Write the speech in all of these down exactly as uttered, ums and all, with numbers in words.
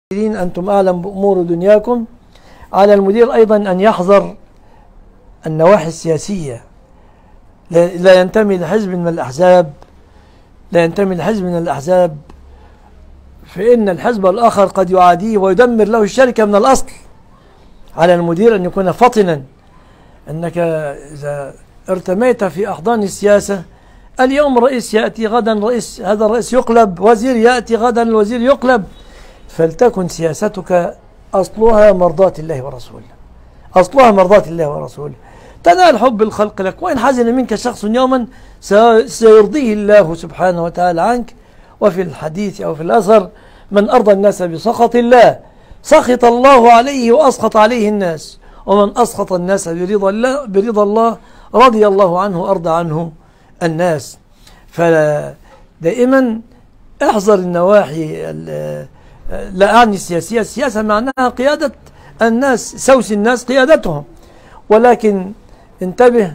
أنتم أعلم بأمور دنياكم. على المدير أيضا أن يحذر النواحي السياسية، لا ينتمي لحزب من الأحزاب لا ينتمي لحزب من الأحزاب فإن الحزب الآخر قد يعاديه ويدمر له الشركة من الأصل. على المدير أن يكون فطنا، أنك إذا ارتميت في أحضان السياسة، اليوم رئيس يأتي، غدا رئيس، هذا الرئيس يقلب، وزير يأتي، غدا الوزير يقلب، فلتكن سياستك أصلها مرضاة الله ورسوله، أصلها مرضاة الله ورسوله، تنال حب الخلق لك، وإن حزن منك شخص يوما سيرضيه الله سبحانه وتعالى عنك. وفي الحديث أو في الأثر: من أرضى الناس بسخط الله سخط الله عليه وأسخط عليه الناس، ومن أسخط الناس برضا الله برضا الله رضي الله عنه أرضى عنه الناس. فدائما احذر النواحي، لا أعني السياسية، السياسة معناها قيادة الناس، سوس الناس قيادتهم، ولكن انتبه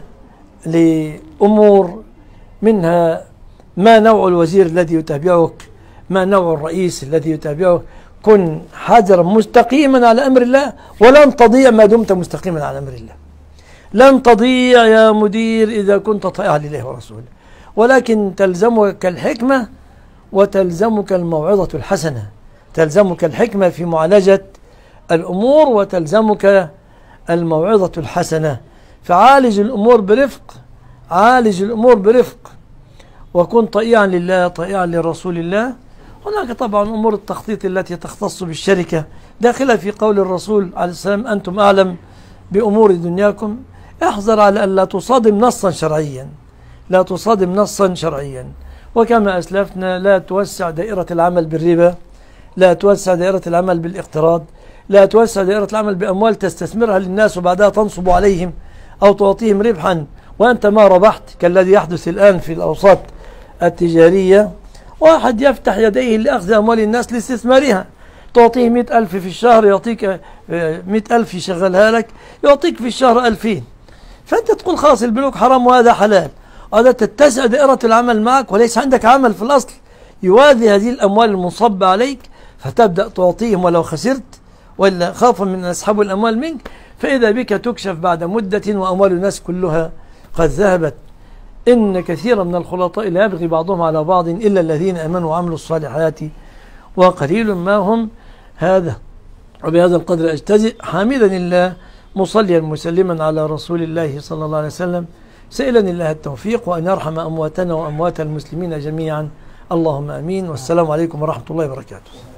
لأمور منها ما نوع الوزير الذي يتابعك، ما نوع الرئيس الذي يتابعك. كن حذرا مستقيما على أمر الله، ولن تضيع ما دمت مستقيما على أمر الله. لن تضيع يا مدير إذا كنت طائعا لله ورسوله، ولكن تلزمك الحكمة وتلزمك الموعظة الحسنة، تلزمك الحكمة في معالجة الأمور وتلزمك الموعظة الحسنة. فعالج الأمور برفق، عالج الأمور برفق، وكن طائعا لله طائعا لرسول الله. هناك طبعا أمور التخطيط التي تختص بالشركة داخلة في قول الرسول عليه السلام: أنتم أعلم بأمور دنياكم. احذر على أن لا تصادم نصا شرعيا، لا تصادم نصا شرعيا. وكما أسلفنا، لا توسع دائرة العمل بالربا، لا توسع دائرة العمل بالاقتراض، لا توسع دائرة العمل بأموال تستثمرها للناس وبعدها تنصب عليهم أو تعطيهم ربحا وأنت ما ربحت، كالذي يحدث الآن في الأوساط التجارية. واحد يفتح يديه لأخذ أموال الناس لاستثمارها، تعطيه مئة ألف في الشهر، يعطيك مئة ألف يشغلها لك، يعطيك في الشهر ألفين، فأنت تقول خلاص البنوك حرام وهذا حلال، هذا تتسع دائرة العمل معك وليس عندك عمل في الأصل يوازي هذه الأموال المنصبة عليك، فتبدأ تعطيهم ولو خسرت، ولا خافوا من أن يسحبوا الأموال منك، فإذا بك تكشف بعد مدة وأموال الناس كلها قد ذهبت. إن كثيرا من الخلطاء لا يبغي بعضهم على بعض إلا الذين آمنوا وعملوا الصالحات وقليل ما هم. هذا وبهذا القدر أجتزئ، حامدا الله مصليا مسلما على رسول الله صلى الله عليه وسلم، سائلا الله التوفيق وأن يرحم أمواتنا وأموات المسلمين جميعا، اللهم آمين. والسلام عليكم ورحمة الله وبركاته.